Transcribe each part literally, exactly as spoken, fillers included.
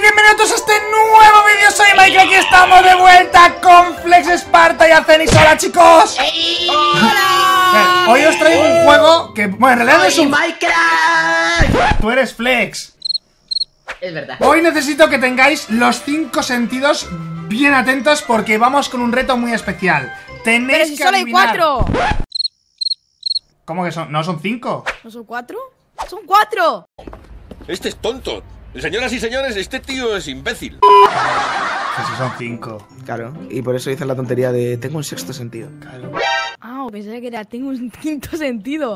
bienvenidos a este nuevo vídeo. Soy Mike y aquí estamos de vuelta con Flex, Esparta y Azenis. Hola, chicos. ¡Hey! ¡Hola! Hoy os traigo un juego que, bueno, en realidad no es un... Minecraft. Tú eres Flex. Es verdad. Hoy necesito que tengáis los cinco sentidos bien atentos porque vamos con un reto muy especial. Tenéis Pero si que solo hay adivinar... cuatro. ¿Cómo que son? ¿No son cinco? ¿No son cuatro? ¡Son cuatro! Este es tonto. Señoras y señores, este tío es imbécil. Que si son cinco. Claro, y por eso dicen la tontería de tengo un sexto sentido. Claro. Ah, pensaba que era tengo un quinto sentido.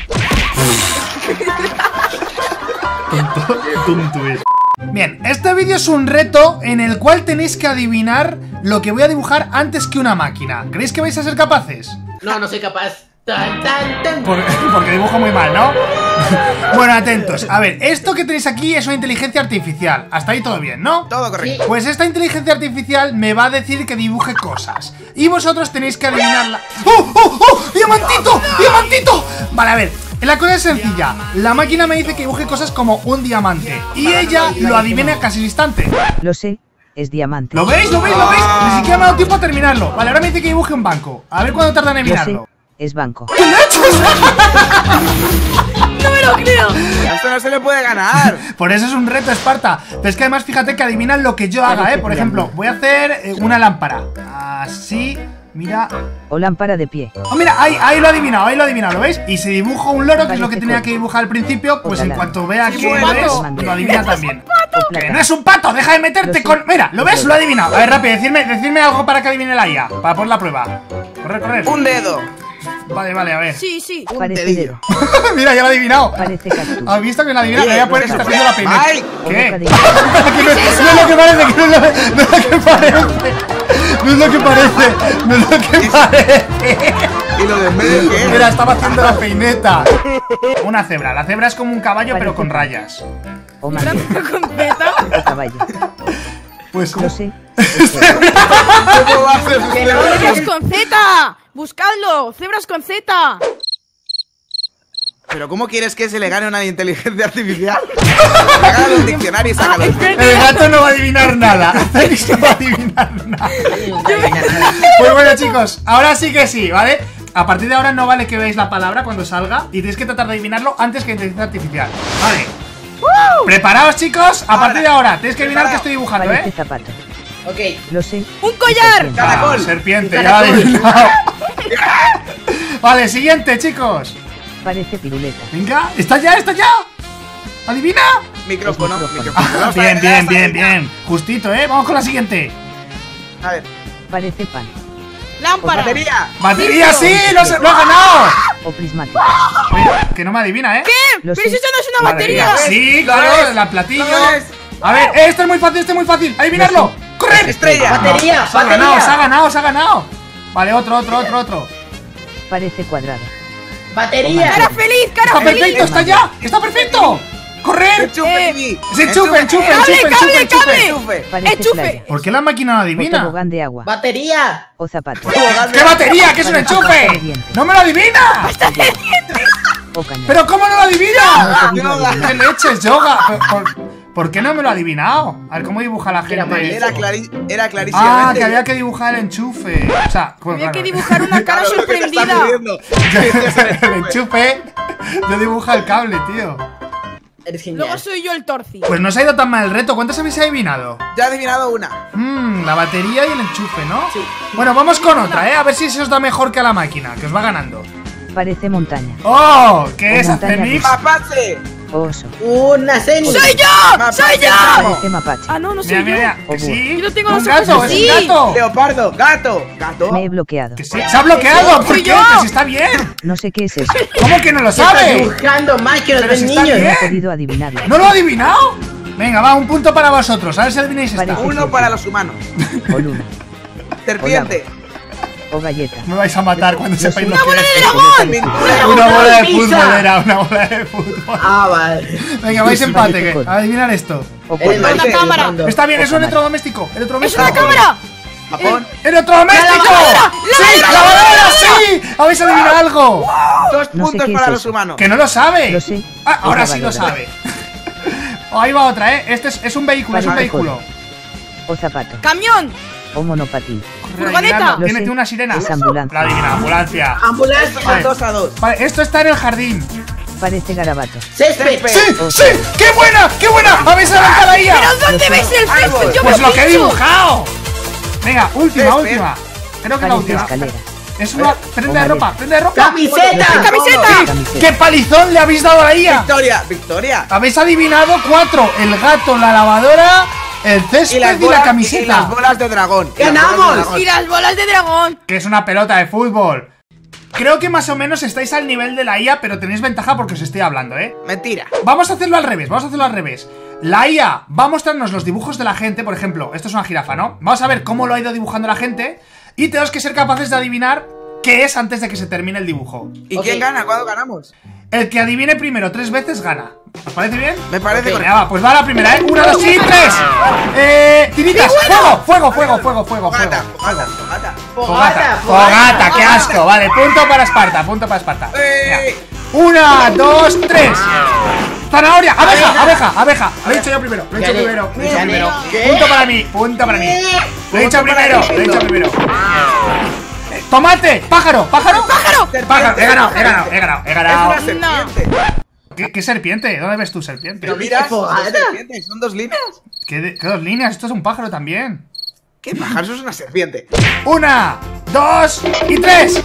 Tonto, tonto es. Bien, este vídeo es un reto en el cual tenéis que adivinar lo que voy a dibujar antes que una máquina. ¿Creéis que vais a ser capaces? No, no soy capaz. Tan, tan, tan. Por- porque dibujo muy mal, ¿no? Bueno, atentos. A ver, esto que tenéis aquí es una inteligencia artificial. Hasta ahí todo bien, ¿no? Todo correcto. Pues esta inteligencia artificial me va a decir que dibuje cosas y vosotros tenéis que adivinarla. ¡Oh, oh, oh! ¡Diamantito! ¡Diamantito! Vale, a ver, la cosa es sencilla. La máquina me dice que dibuje cosas como un diamante y ella lo adivina casi al instante. Lo sé, es diamante. ¿Lo veis? ¿Lo veis? ¿Lo veis? Ni siquiera me ha dado tiempo a terminarlo. Vale, ahora me dice que dibuje un banco. A ver cuánto tarda en Lo sé, adivinarlo. es banco. ¿Qué leches? ¡No me lo creo! Esto no se le puede ganar. Por eso es un reto, Esparta. Pero es que además fíjate que adivinan lo que yo haga, ¿eh? Por ejemplo, voy a hacer eh, una lámpara. Así, mira. O lámpara de pie. Oh, mira, ahí, ahí lo he adivinado, ahí lo he adivinado, ¿lo veis? Y si dibujo un loro, que es lo que tenía que dibujar al principio, pues en cuanto vea que bueno. lo es, lo adivina también. O ¡Que plata. no es un pato! ¡Deja de meterte con... Mira, ¿lo ves? Lo he adivinado. A ver, rápido, decidme, decidme algo para que adivine la I A. Para poner la prueba. Correr, correr. Un dedo. Vale, vale, a ver. Sí, sí. Un Parece dedillo. Mira, ya lo he adivinado. Parece cactus. ¿Has visto que lo he adivinado? Me voy a poner que está haciendo la peineta. Ay. ¿Qué? Boca de- No es lo que parece, que no es lo, no es lo que parece. No es lo que parece. No es lo que parece. ¿Y lo de en medio qué? Mira, estaba haciendo la peineta. Una cebra. La cebra es como un caballo, pero con rayas. O manzana. Completa. O caballo. Pues Lo sé. ¿Cómo haces ¡Cebras usted? con Z! ¡Buscadlo! ¡Cebras con Z! ¿Pero cómo quieres que se le gane a una inteligencia artificial? Hágalo un diccionario y sácalo. el gato no va a adivinar nada. Azenis no va a adivinar nada. Pues bueno, chicos, ahora sí que sí, ¿vale? A partir de ahora no vale que veáis la palabra cuando salga y tenéis que tratar de adivinarlo antes que la inteligencia artificial. Vale. Preparaos, chicos. A partir de ahora tenéis que adivinar qué estoy dibujando, Parece ¿eh? zapato. Ok. Lo sé. ¡Un collar! Serpiente. Ah, Caracol. serpiente, ya lo he adivinado. Vale, siguiente, chicos. Parece piruleta. Venga, está ya, está ya. ¿Adivina? Micrófono. Es micrófono. micrófono. Vamos a Bien, ver, bien, vamos a bien, ver. bien. Justito, ¿eh? Vamos con la siguiente. A ver. Parece pan. ¡Lámpara! Batería. ¡Batería, sí! ¡Lo, has- lo ha ganado! O prismático. Oye, que no me adivina, ¿eh? ¿Qué? Lo ¡Pero si sé. eso no es una batería! Sí, ¿Lo claro, ves? la platillo. ¿Lo ves? A ver, este es muy fácil, este es muy fácil. ¡Adivinarlo! ¡Correr! Estrella. Batería, Se ha ganado, batería. se ha ganado, se ha ganado. Vale, otro, otro, otro, otro. Parece cuadrada. Batería. ¡Cara feliz! ¡Cara ¡Está feliz! perfecto, está ya! ¡Está perfecto! ¡Correr! Enchufe, Eh, Vivi. ¡Es enchufe, enchufe, ¡Cable, enchufe, cable, enchufe, cable! enchufe! Enchufe. Parece Enchufe. playa. ¿Por qué la máquina no O adivina? tobogán de agua. Batería. O zapato. ¿Qué batería? ¿Qué es un enchufe? ¡No me lo adivina! O cañón. ¿Pero cómo no lo adivina? Yoga. ¿Qué leches, yoga? ¿Por, por, por qué no me lo ha adivinado? A ver, ¿cómo dibuja la Era gente? Era, clari era Ah, clarísimamente. que había que dibujar el enchufe. O sea, pues, Había claro. que dibujar una cara Claro, lo que te está sorprendida. pidiendo. El enchufe. Yo dibuja el cable, tío. Eres genial. Luego soy yo el torci. Pues no se ha ido tan mal el reto. ¿Cuántas habéis adivinado? Ya he adivinado una. Mmm, la batería y el enchufe, ¿no? Sí. Bueno, vamos con otra, ¿eh? A ver si se os da mejor que a la máquina, que os va ganando. Parece montaña. ¡Oh! ¿Qué O es, montaña Azenix? rusa. ¡Mapache! O oso. Una seña. ¡Soy yo! Mapache, ¡Soy yo! bravo. Parece mapache. Ah, no, no Mira, soy mira, yo. mira. O Que sí. Yo no tengo Un los gato, ojos es así. un gato. Leopardo. Gato. Gato. Me he bloqueado. Que sí. ¡Se ha bloqueado! ¿Por Soy qué? yo. ¡Que si está bien! No sé qué es eso. ¿Cómo que no lo Estás sabe? dibujando más que los Pero dos si está niños. No bien. he podido adivinarlo. ¿No lo ha adivinado? Venga, va, un punto para vosotros. A ver si adivináis esta. Parece- Uno para los humanos. O luna. Serpiente. O galleta. Me vais a matar cuando sepáis lo que bola es. de dragón! Pintura. Una bola de pizza. fútbol era, una bola de fútbol. Ah, vale. Venga, vais empate, Parece ¿qué? codo. Adivinar esto. O Eres cuerno. mal Una cámara. dibujando. Está bien, es un cámara. electrodoméstico. ¡Es Electrodoméstico. una cámara! Japón. ¡Electrodoméstico! ¡La lavadora! ¡Sí! ¡La lavadora, sí! ¿Habéis adivinado algo? Dos No sé puntos qué para es los eso. humanos. Que no lo sabe. Lo sé. Ah, ahora Es sí lo lavadora. sabe. Oh, ahí va otra, ¿eh? Este es, es un vehículo, es un Parece vehículo. O zapato. Camión. O monopatín. Furgoneta. Tiene, Lo sé, una sirena. es ambulancia. La adivina, ambulancia. Ambulancia. Vale. Dos a dos. Vale, esto está en el jardín. Parece garabato. Césped. ¡Sí! ¡Sí! ¡Qué buena! ¡Qué buena! ¡Habéis adelantado la I A! ¿Pero dónde veis el césped? Yo Pues me lo que he pincho. dibujado. Venga, última, Césped. última. Creo que la Parece última. escalera. Es una prenda de O ropa, prenda de ropa. Camiseta. ¡Camiseta! Camiseta. ¡Qué palizón le habéis dado a la I A! Victoria, Victoria. Habéis adivinado cuatro: el gato, la lavadora, el césped y, la bolas- camiseta. y las bolas de dragón. Y las ¡Ganamos! bolas de dragón. Y las bolas de dragón. Que es una pelota de fútbol. Creo que más o menos estáis al nivel de la I A, pero tenéis ventaja porque os estoy hablando, ¿eh? Mentira. Vamos a hacerlo al revés, vamos a hacerlo al revés. La I A va a mostrarnos los dibujos de la gente. Por ejemplo, esto es una jirafa, ¿no? Vamos a ver cómo lo ha ido dibujando la gente. Y tenemos que ser capaces de adivinar qué es antes de que se termine el dibujo. ¿Y Ok. quién gana? ¿Cuándo ganamos? El que adivine primero tres veces gana. ¿Os parece bien? Me parece Ok. correcto. Venga, va, pues va la primera, ¿eh? Una, dos y tres. Eh, tiritas, fuego, fuego, fuego, fuego, fuego, fuego. Fogata, fogata, fogata. Fogata, fogata, qué asco. Vale, punto para Esparta, punto para Esparta. Eh. Venga. Una, dos, tres. Zanahoria, abeja, abeja, abeja. Lo he dicho yo primero, lo he dicho Gané. primero, lo he dicho Gané. primero. ¿Qué? Punto para mí, punto para mí. Lo he dicho Punto para primero, mí. lo he dicho primero. Eh, Tomate, pájaro, pájaro, ¡Pájaro! pájaro. He ganado, he ganado, he ganado, he Es ganado. una serpiente. ¿Qué, qué serpiente? ¿Dónde ves tu serpiente? Pero mira, son dos fogata. serpientes, son dos líneas. ¿Qué, de- qué dos líneas? Esto es un pájaro también. ¿Qué pájaro? Eso es una serpiente. Una, dos y tres.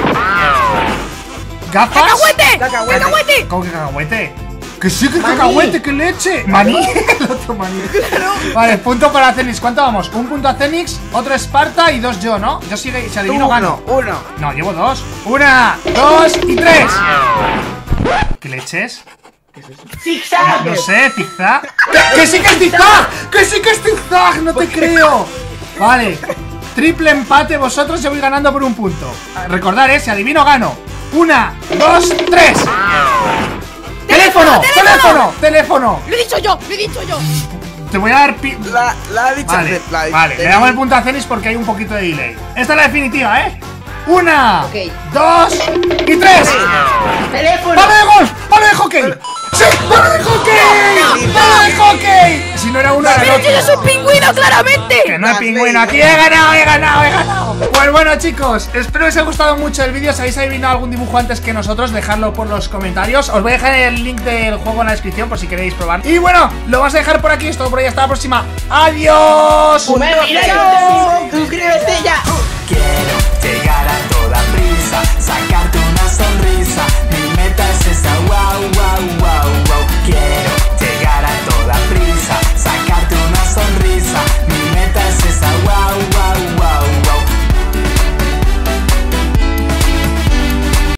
¿Gafas? ¡Cacahuete! Cacahuete. ¡Cacahuete! ¿Cómo que cacahuete? Que sí, que cacahuete, que leche. Maní. El otro maní. Vale, punto para Cenix. ¿Cuánto vamos? Un punto a Cenix, otro Esparta y dos yo, ¿no? Yo sigue, si adivino gano. Uno, uno. No, llevo dos. Una, dos y tres. ¿Qué leches? Zigzag. No sé, zigzag. ¡Que, que sí que es zigzag! ¡Que sí que es zigzag! ¡No te creo! Vale. Triple empate, vosotros yo voy ganando por un punto. Recordad, eh, si adivino gano. Una, dos, tres. ¡Teléfono! ¡Teléfono! ¡Teléfono! Lo he dicho yo, lo he dicho yo. Te voy a dar pi... La, la ha dicho. Vale, la ha dicho. vale, le damos el punto a Cenix porque hay un poquito de delay. Esta es la definitiva, ¿eh? Una, Ok. dos y tres. Teléfono. ¡Palo de golf! ¡Palo de hockey! ¡Sí! ¡Palo de hockey! ¡Palo de hockey! Si no era uno, era el ¡Pero otro. tienes un pingüino, claramente! Que no hay pingüino aquí, he ganado, he ganado, he ganado. Pues bueno, chicos, espero que os haya gustado mucho el vídeo. Si habéis adivinado algún dibujo antes que nosotros, dejadlo por los comentarios. Os voy a dejar el link del juego en la descripción por si queréis probar. Y bueno, lo vamos a dejar por aquí, es todo por hoy, hasta la próxima. ¡Adiós! Suscríbete ya. Quiero